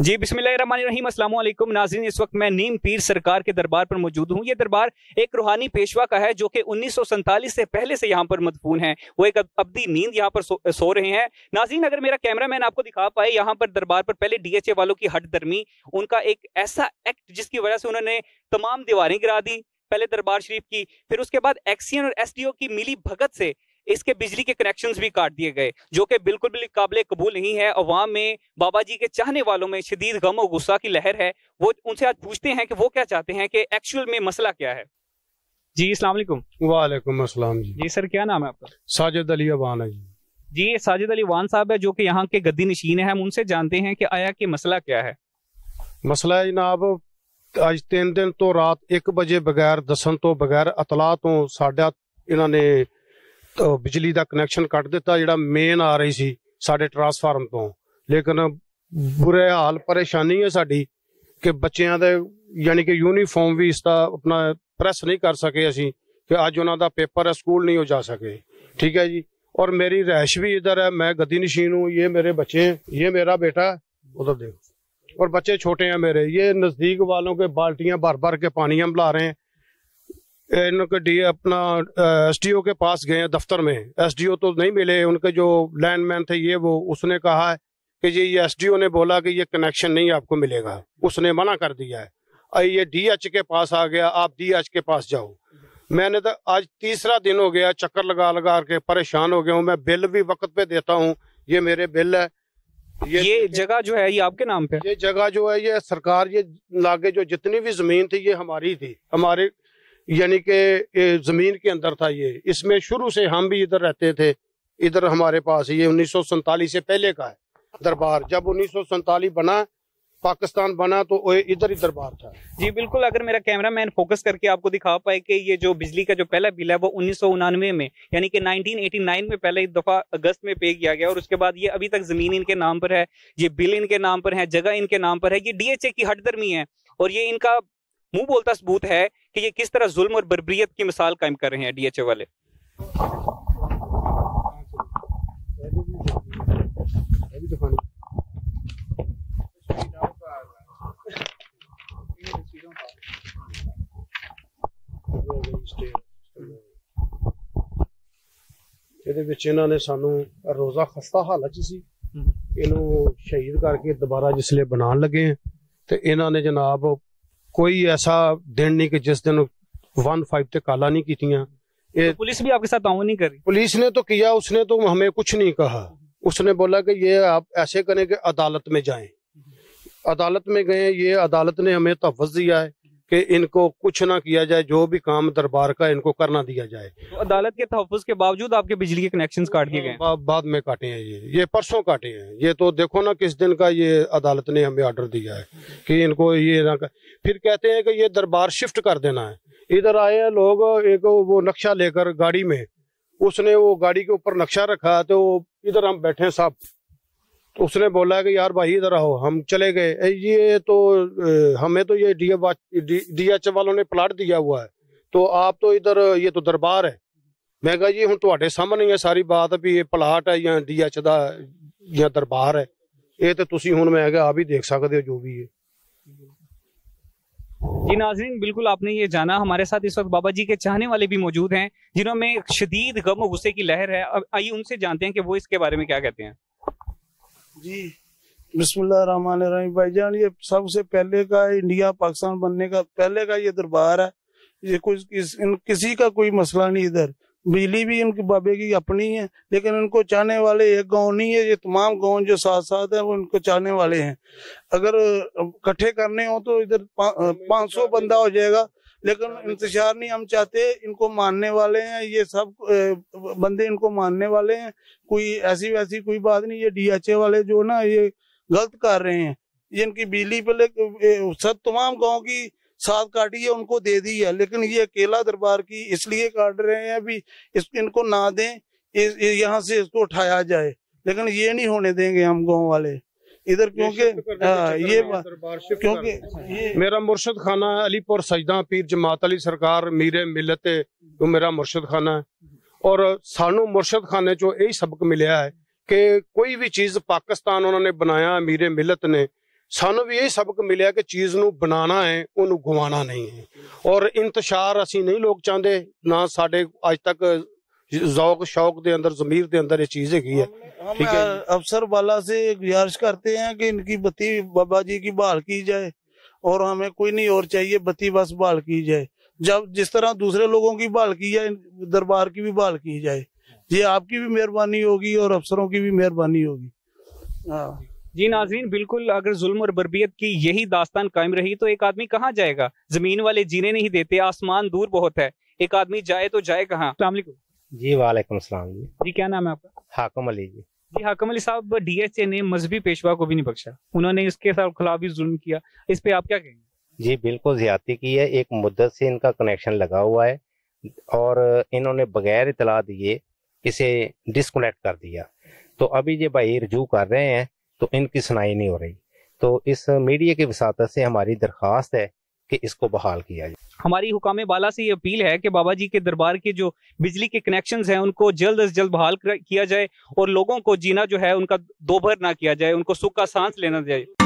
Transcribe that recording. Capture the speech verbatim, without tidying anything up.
जी बिस्मिल्लाहिर्रहमानिर्रहीम, अस्सलाम वालेकुम नाज़रीन। इस वक्त मैं नीम पीर सरकार के दरबार पर मौजूद हूँ। ये दरबार एक रूहानी पेशवा का है जो कि उन्नीस सौ सैंतालीस से पहले से यहाँ पर मदफून है। वो एक अब्दी नींद यहाँ पर सो, सो रहे हैं। नाज़रीन, अगर मेरा कैमरा मैन आपको दिखा पाए, यहाँ पर दरबार पर पहले डीएचए वालों की हट दरमी, उनका एक ऐसा एक्ट जिसकी वजह से उन्होंने तमाम दीवारें गिरा दी पहले दरबार शरीफ की, फिर उसके बाद एक्सियन और एसडीओ की मिली भगत से इसके बिजली के कनेक्शंस भी काट दिए गए, जो कि बिल्कुल भी काबिल कबूल नहीं है। अवाम में बाबा जी के चाहने वालों में शदीद गम और गुस्सा की लहर है। वो उनसे आज पूछते हैं कि वो क्या चाहते हैं, कि एक्चुअल में मसला क्या है। जी अस्सलाम वालेकुम। वालेकुम अस्सलाम जी। जी सर, क्या नाम है आपका? साजिद अली अवान है जी। जी साजिद अली वान साहब है जो कि यहाँ के गद्दी नशीन है। हम उनसे जानते हैं कि आया कि मसला क्या है। मसला है जनाब, आज तीन दिन तो रात एक बजे बगैर दसन तो बगैर अतला तो साडा इन्होंने तो बिजली का कनैक्शन कट दिता, जिहड़ा मेन आ रही सी साडे ट्रांसफार्म तो। लेकिन बुरे हाल परेशानी है साडी कि बच्चों दे यानी कि यूनीफॉर्म भी इसका अपना प्रेस नहीं कर सके असी, कि अज उन्हों का पेपर है, स्कूल नहीं हो जा सके। ठीक है जी। और मेरी रैश भी इधर है, मैं गद्दी नशीन हूँ, ये मेरे बच्चे हैं, ये मेरा बेटा है, उधर देखो, और बच्चे छोटे हैं मेरे। ये नजदीक वालों के बाल्टियां भर भर के पानी हम ला रहे हैं। इनके डी अपना एसडीओ के पास गए दफ्तर में, एसडीओ तो नहीं मिले, उनके जो लैंडमैन थे ये वो, उसने कहा है कि जी ये एसडीओ ने बोला कि ये कनेक्शन नहीं आपको मिलेगा, उसने मना कर दिया है। ये डीएच के पास आ गया, आप डीएच के पास जाओ। मैंने तो आज तीसरा दिन हो गया, चक्कर लगा लगा के परेशान हो गया हूँ। मैं बिल भी वक्त पे देता हूँ, ये मेरे बिल है। ये, ये जगह जो है ये आपके नाम पे? ये जगह जो है ये सरकार, ये लागे जो जितनी भी जमीन थी ये हमारी थी, हमारे यानी कि जमीन के अंदर था ये। इसमें शुरू से हम भी इधर रहते थे, इधर हमारे पास ये उन्नीस सौ सैंतालीस से पहले का है दरबार। जब उन्नीस सौ सैंतालीस बना, पाकिस्तान बना, तो इधर ही दरबार था। जी बिल्कुल। अगर मेरा कैमरा मैन फोकस करके आपको दिखा पाए कि ये जो बिजली का जो पहला बिल है वो उन्नीस सौ उनानवे में यानी कि नाइनटीन एटी नाइन में पहले एक दफा अगस्त में पे किया गया, और उसके बाद ये अभी तक जमीन इनके नाम पर है, ये बिल इनके नाम पर है, जगह इनके नाम पर है। ये डीएचए की हटदर्मी है और ये इनका मुंह बोलता सबूत है कि ये किस तरह जुल्म और बर्बरियत की मिसाल कायम कर रहे हैं डीएचए वाले। ਇਹਦੇ ਵਿੱਚ ਇਹਨਾਂ ਨੇ ਸਾਨੂੰ ਰੋਜ਼ਾ ਖਸਤਾ ਹਾਲਤ 'ਚ ਸੀ, ਇਹਨੂੰ ਸ਼ਹੀਦ ਕਰਕੇ ਦੁਬਾਰਾ ਜਿਸਲੇ ਬਣਾਉਣ ਲੱਗੇ हैं ਤੇ ਇਹਨਾਂ ਨੇ जनाब कोई ऐसा दिन नहीं कि जिस दिन वन फाइव ते काला नहीं कीतियां। तो पुलिस भी आपके साथ ताउन नहीं कर रही? पुलिस ने तो किया, उसने तो हमें कुछ नहीं कहा। उसने बोला कि ये आप ऐसे करें कि अदालत में जाएं। अदालत में गए, ये अदालत ने हमें तहफ़्फ़ुज़ दिया है कि इनको कुछ ना किया जाए, जो भी काम दरबार का इनको करना दिया जाए। तो अदालत के तहफ़्फ़ुज़ के बावजूद आपके बिजली के कनेक्शंस काट दिए गए? बा, बाद में काटे हैं ये ये परसों काटे हैं। ये तो देखो ना किस दिन का ये अदालत ने हमें ऑर्डर दिया है कि इनको ये ना कर। फिर कहते हैं कि ये दरबार शिफ्ट कर देना है। इधर आए हैं लोग, एक वो नक्शा लेकर गाड़ी में, उसने वो गाड़ी के ऊपर नक्शा रखा, तो इधर हम बैठे साहब, तो उसने बोला कि यार भाई इधर आओ। हम चले गए। ये तो हमें तो ये डीएच वालों ने प्लाट दिया हुआ है, तो आप तो इधर, ये तो दरबार है। मैं कहा जी हुण तुहाडे सामने है सारी बात भी, ये प्लाट है या डीएच दा या दरबार है, ये तो तुसी हुण मैं आप ही देख सकते हो जो भी है। जी नाज़रीन, बिल्कुल आपने ये जाना। हमारे साथ इस वक्त बाबा जी के चाहने वाले भी मौजूद हैं जिन्होंने शदीद गम और गुस्से की लहर है। अब आइए उनसे जानते हैं कि वो इसके बारे में क्या कहते हैं। जी बिस्मिल्लाहिर्रहमानिर्रहीम। भाईजान, ये सबसे पहले का इंडिया पाकिस्तान बनने का पहले का ये दरबार है। ये कुछ किस, इन, किसी का कोई मसला नहीं। इधर बिजली भी इनके बाबे की अपनी है, लेकिन इनको चाहने वाले एक गांव नहीं है, ये तमाम गांव जो साथ साथ है वो इनको चाहने वाले हैं। अगर इकट्ठे करने हो तो इधर पाँच सौ बंदा हो जाएगा, लेकिन इंतजार नहीं हम चाहते। इनको मानने वाले हैं, ये सब बंदे इनको मानने वाले हैं। कोई ऐसी वैसी कोई बात नहीं। ये डीएचए वाले जो ना ये गलत कर रहे हैं। ये इनकी बिजली पहले सब तमाम गांव की साथ काटी है, उनको दे दी है, लेकिन ये अकेला दरबार की इसलिए काट रहे हैं भी इस, इनको ना दें, यहाँ से इसको उठाया जाए, लेकिन ये नहीं होने देंगे हम गांव वाले इधर, क्योंकि ये क्योंकि ये मेरा मुर्शद खाना है अलीपुर सजदा पीर जमात अली सरकार मीरे मिलत तो मेरा मुर्शद खाना है। और सानू मुर्शद खाने चो यही सबक मिलया है कि कोई भी चीज पाकिस्तान उन्होंने बनाया मीरे मिलत ने, ਸਾਨੂੰ ਵੀ ਇਹ ਸਬਕ ਮਿਲਿਆ ਕਿ ਚੀਜ਼ ਨੂੰ ਬਣਾਉਣਾ ਹੈ, ਉਹਨੂੰ ਗਵਾਉਣਾ ਨਹੀਂ ਹੈ। ਔਰ ਇੰਤਸ਼ਾਰ ਅਸੀਂ ਨਹੀਂ ਲੋਕ ਚਾਹੁੰਦੇ, ਨਾ ਸਾਡੇ ਅੱਜ ਤੱਕ ਜ਼ੌਕ शौक के अंदर ज़मीर के अंदर ये चीज हैगी है। ठीक है, अफसर वाला से गुजारिश करते हैं कि इनकी बत्ती बाबा जी की बहाल की जाए और हमें कोई नहीं और चाहिए, बत्ती बस बहाल की जाए। जब जिस तरह दूसरे लोगों की बहाल की जाए, दरबार की भी बहाल की जाए। ये आपकी भी मेहरबानी होगी और अफसरों की भी मेहरबानी होगी। हाँ जी नाज़रीन, बिल्कुल अगर जुल्म और बर्बियत की यही दास्तान कायम रही तो एक आदमी कहाँ जाएगा? जमीन वाले जीने नहीं देते, आसमान दूर बहुत है, एक आदमी जाए तो जाए कहाँ? अस्सलाम वालेकुम जी। वालेकुम सलाम जी। जी क्या नाम है आपका? हाकिम अली जी। जी हाकिम अली साहब, डीएचए ने मजहबी पेशवा को भी नहीं बख्शा, उन्होंने इसके साथ खिलाफ भी जुल्म किया, इस पे आप क्या कहेंगे? जी बिल्कुल ज्यादती की है। एक मुद्दत से इनका कनेक्शन लगा हुआ है और इन्होंने बगैर इतला दिए इसे डिस्कनेक्ट कर दिया। तो अभी ये भाई रजू कर रहे हैं तो इनकी सुनाई नहीं हो रही। तो इस मीडिया की वसातत से हमारी दरख्वास्त है कि इसको बहाल किया जाए। हमारी हुकाम बाला से ये अपील है कि बाबा जी के दरबार के जो बिजली के कनेक्शंस हैं उनको जल्द से जल्द बहाल किया जाए और लोगों को जीना जो है उनका दोभर ना किया जाए, उनको सुख का सांस लेना जाए।